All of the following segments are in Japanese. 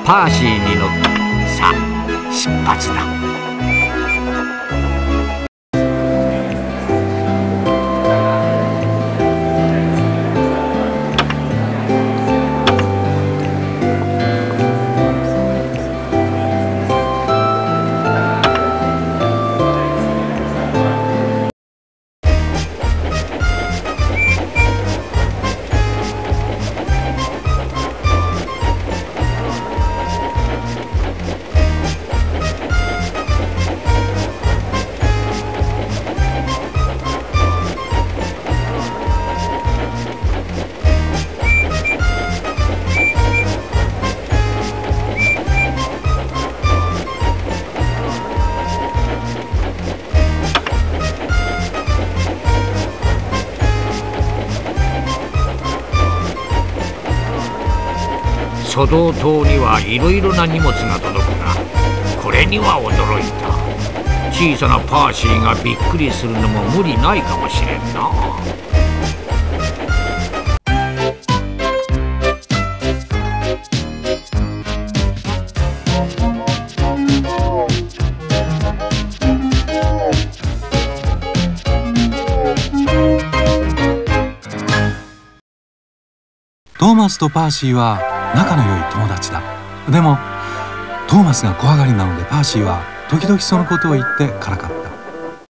パーシーに乗ったさあ出発だ。書道島にはいろいろな荷物が届くが、これには驚いた。小さなパーシーがびっくりするのも無理ないかもしれんな。 トーマスとパーシーは仲の良い友達だ。でもトーマスが怖がりなのでパーシーは時々そのことを言ってからかった。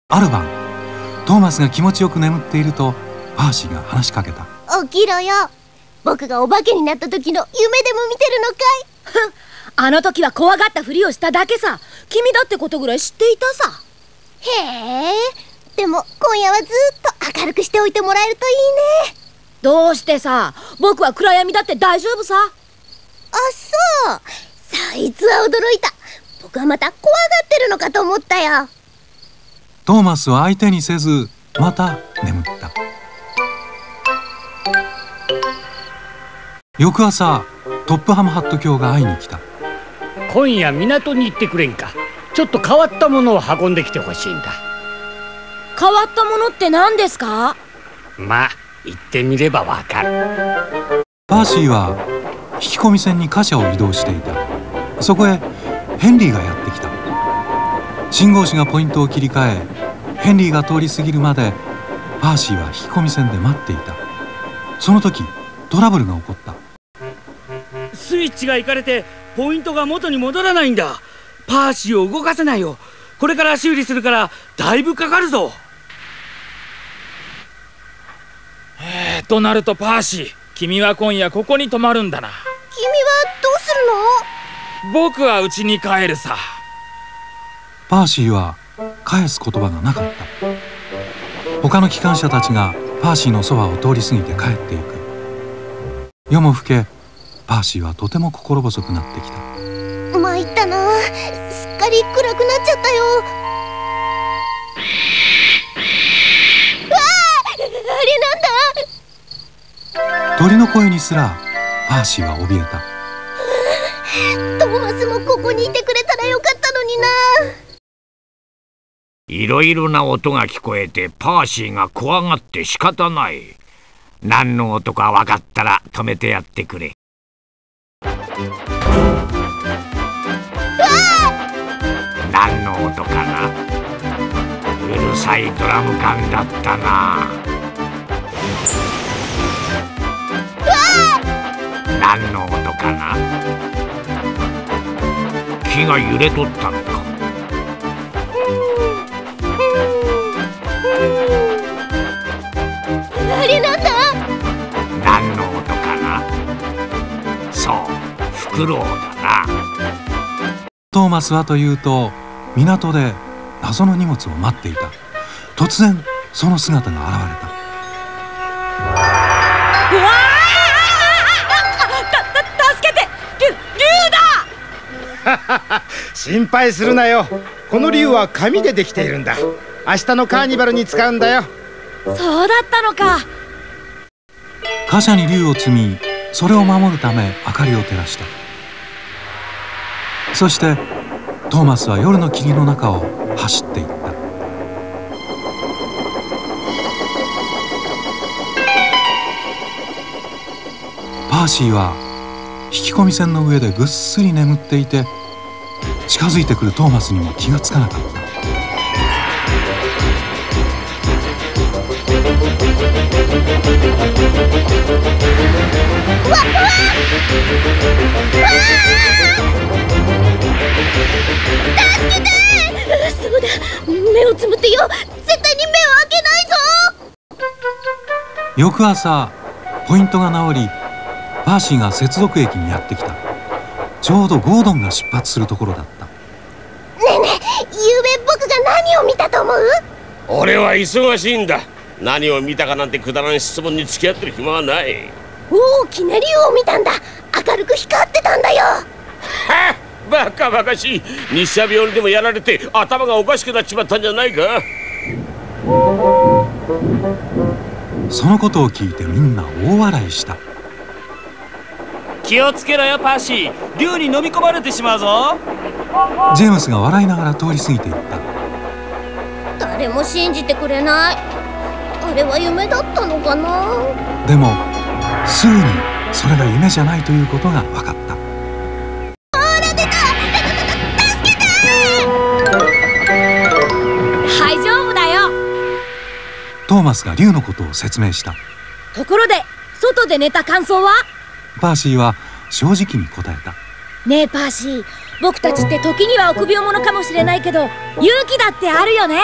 ある晩トーマスが気持ちよく眠っているとパーシーが話しかけた。 起きろよ。僕がお化けになった時の夢でも見てるのかい。 あの時は怖がったふりをしただけさ。君だってことぐらい知っていたさ。 へえ。でも今夜はずっと明るくしておいてもらえるといいね。 どうしてさ。僕は暗闇だって大丈夫さ。 あ、そう。そいつは驚いた。僕はまた怖がってるのかと思ったよ。 トーマスは相手にせずまた眠った。翌朝トップハムハット卿が会いに来た。 今夜港に行ってくれんか。ちょっと変わったものを運んできてほしいんだ。 変わったものって何ですか？ まあ行ってみればわかる。 パーシーは引き込み線に貨車を移動していた。そこへヘンリーがやってきた。信号士がポイントを切り替えヘンリーが通り過ぎるまでパーシーは引き込み線で待っていた。その時トラブルが起こった。 スイッチがいかれてポイントが元に戻らないんだ。パーシーを動かせないよ。これから修理するからだいぶかかるぞ。 となるとパーシー、君は今夜ここに泊まるんだな。 君はどうするの？ 僕は家に帰るさ。 パーシーは返す言葉がなかった。他の機関車たちがパーシーのそばを通り過ぎて帰っていく。夜も更けパーシーはとても心細くなってきた。 参ったな。すっかり暗くなっちゃったよ。うわあ、あれなんだ。 鳥の声にすらパーシーは怯えた。 トーマスもここにいてくれたらよかったのにな。 いろいろな音が聞こえてパーシーが怖がって仕方ない。何の音か分かったら止めてやってくれ。何の音かな。うるさいドラム缶だったな。何の音かな。木が揺れとったのか。 あれなんだ。 何の音かな。そう、フクロウだな。 トーマスはというと港で謎の荷物を待っていた。突然その姿が現れた。 うわあ、助けて。竜だ。 心配するなよ。この竜は紙でできているんだ。明日のカーニバルに使うんだよ。 そうだったのか。 貨車に竜を積みそれを守るため明かりを照らした。そしてトーマスは夜の霧の中を走っていった。パーシーは引き込み線の上でぐっすり眠っていて、近づいてくるトーマスにも気がつかなかった。 うわっうわっ助けて。そうだ、目をつむってよ。絶対に目を開けないぞ。 翌朝、ポイントが直り、パーシーが接続駅にやってきた。ちょうどゴードンが出発するところだった。 ねえねえ、ゆうべ僕が何を見たと思う？ 俺は忙しいんだ。何を見たかなんてくだらん質問に付き合ってる暇はない。 大きな竜を見たんだ。明るく光ってたんだよ。 はっ、バカバカしい。日射病にでもやられて頭がおかしくなっちまったんじゃないか。 そのことを聞いてみんな大笑いした。 気をつけろよパーシー、竜に飲み込まれてしまうぞ。 ジェームスが笑いながら通り過ぎていった。 誰も信じてくれない。あれは夢だったのかな。 でもすぐにそれが夢じゃないということが分かった。 ほら出た。助けて。 大丈夫だよ。 トーマスが竜のことを説明した。 ところで外で寝た感想は？ パーシーは正直に答えた。 ねえパーシー、僕たちって時には臆病者かもしれないけど勇気だってあるよね。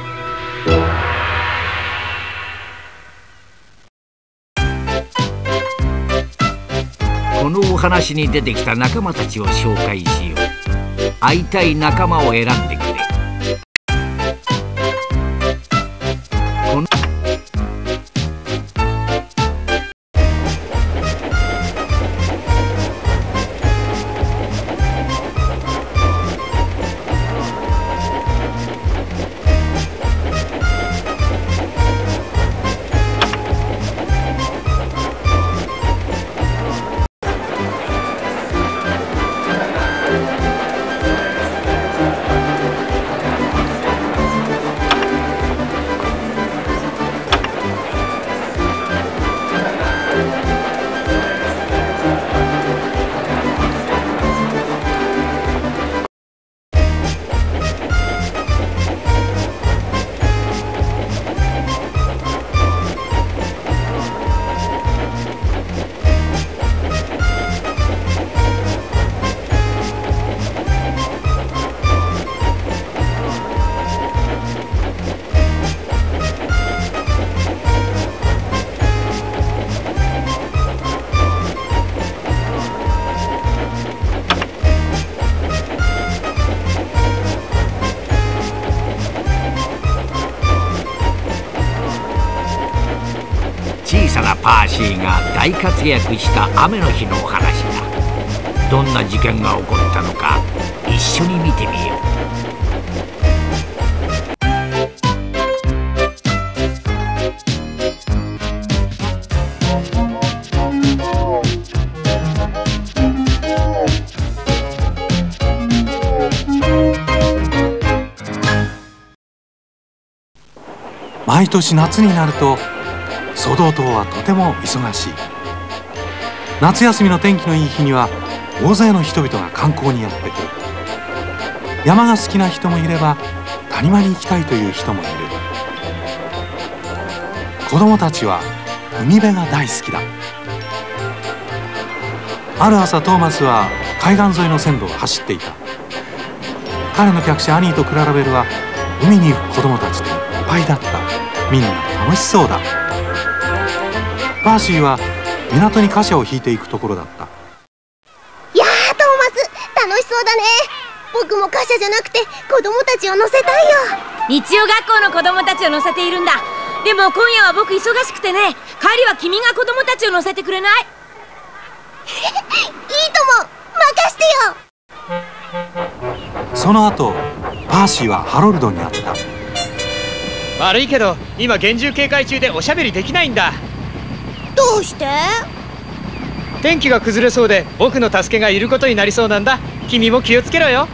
このお話に出てきた仲間たちを紹介しよう。会いたい仲間を選んでくれ。この小さなパーシーが大活躍した雨の日のお話だ。どんな事件が起こったのか一緒に見てみよう。 毎年夏になるとソドー島はとても忙しい。夏休みの天気のいい日には大勢の人々が観光にやってくる。山が好きな人もいれば谷間に行きたいという人もいる。子供たちは海辺が大好きだ。ある朝トーマスは海岸沿いの線路を走っていた。彼の客車アニーとクララベルは海に行く子供たちでいっぱいだった。みんな楽しそうだ。パーシーは港に貨車を引いていくところだった。 やあトーマス、楽しそうだね。僕も貨車じゃなくて子供たちを乗せたいよ。 日曜学校の子供たちを乗せているんだ。でも今夜は僕忙しくてね。帰りは君が子供たちを乗せてくれない？いいとも、任してよ。 その後パーシーはハロルドに会った。 悪いけど今厳重警戒中でおしゃべりできないんだ。 どうして？ 天気が崩れそうで僕の助けがいることになりそうなんだ。君も気をつけろよ。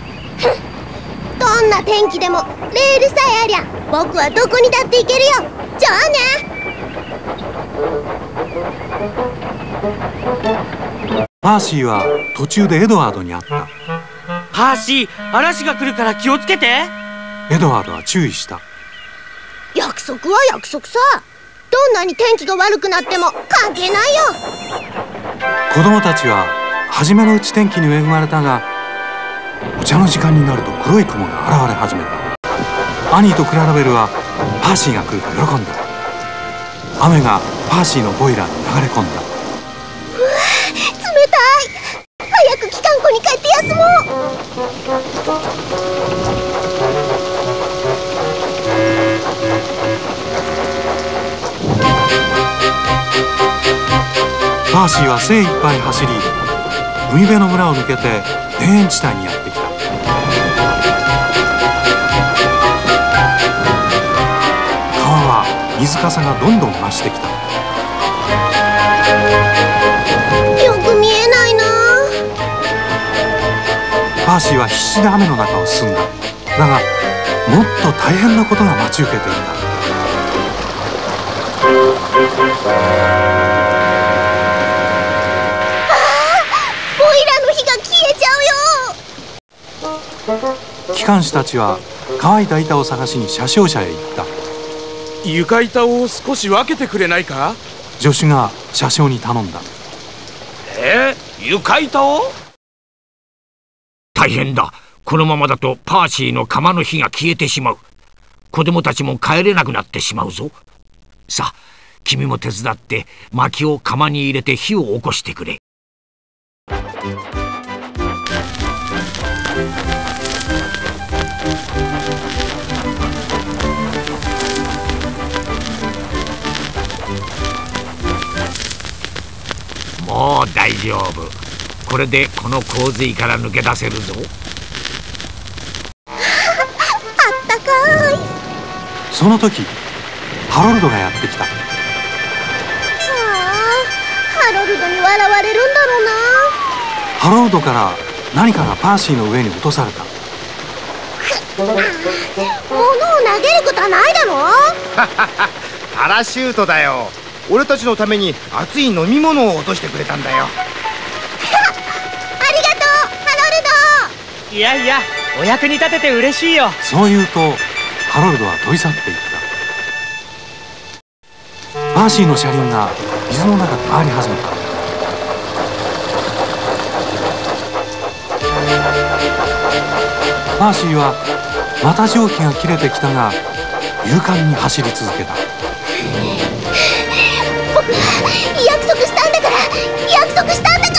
どんな天気でもレールさえありゃ僕はどこにだって行けるよ。じゃあね。 パーシーは途中でエドワードに会った。 パーシー、嵐が来るから気をつけて。 エドワードは注意した。 約束は約束さ。どんなに天気が悪くなっても関係ないよ。 子供たちは初めのうち天気に恵まれたが、お茶の時間になると黒い雲が現れ始めた。アニーとクララベルはパーシーが来ると喜んだ。雨がパーシーのボイラーに流れ込んだ。 うわ、冷たい。早く機関庫に帰って休もう。 パーシーは精一杯走り、海辺の村を抜けて田園地帯にやってきた。川は水かさがどんどん増してきた。 よく見えないな。 パーシーは必死で雨の中を進んだ。だがもっと大変なことが待ち受けていた。機関士たちは乾いた板を探しに車掌車へ行った。 床板を少し分けてくれないか。 助手が車掌に頼んだ。 床板を？ 大変だ。このままだとパーシーの窯の火が消えてしまう。子供たちも帰れなくなってしまうぞ。さあ、君も手伝って薪を窯に入れて火を起こしてくれ。もう大丈夫。これでこの洪水から抜け出せるぞ。 あったかい。 その時ハロルドがやってきた。 ハロルドに笑われるんだろうな。 ハロルドから何かがパーシーの上に落とされた。 物を投げることはないだろう。 パラシュートだよ。俺たちのために熱い飲み物を落としてくれたんだよ。 ありがとう、ハロルド。 いやいや、お役に立てて嬉しいよ。 そう言うとハロルドは飛び去っていった。パーシーの車輪が水の中で回り始めた。パーシーはまた蒸気が切れてきたが勇敢に走り続けた。 僕約束したんだから、約束したんだから。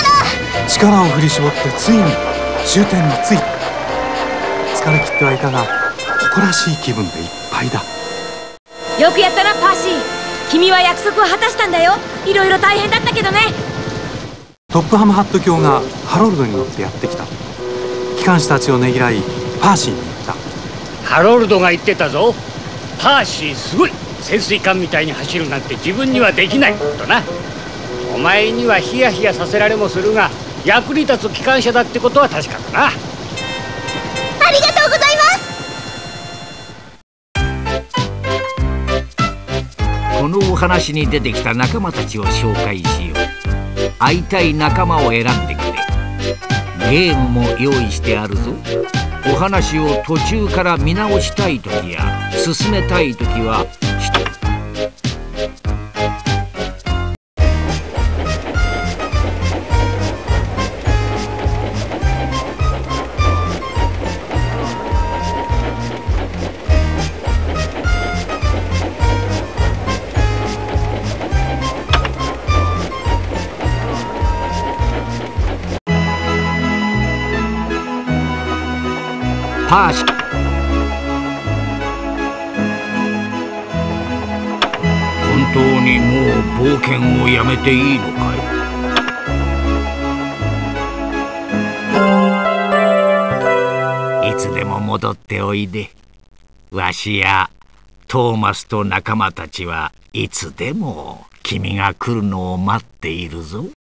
力を振り絞ってついに終点に着いた。疲れ切ってはいたが誇らしい気分でいっぱいだ。 よくやったなパーシー。君は約束を果たしたんだよ。いろいろ大変だったけどね。 トップハムハット卿がハロルドに乗ってやってきた。機関士たちをねぎらいパーシーに言った。 ハロルドが言ってたぞ。パーシーすごい。潜水艦みたいに走るなんて自分にはできないとな。お前にはヒヤヒヤさせられもするが役に立つ機関車だってことは確かだな。 ありがとうございます。このお話に出てきた仲間たちを紹介しよう。会いたい仲間を選んでくれ。ゲームも用意してあるぞ。お話を途中から見直したい時や進めたい時はパーシー。本当にもう冒険をやめていいのかい？いつでも戻っておいで。わしやトーマスと仲間たちはいつでも君が来るのを待っているぞ。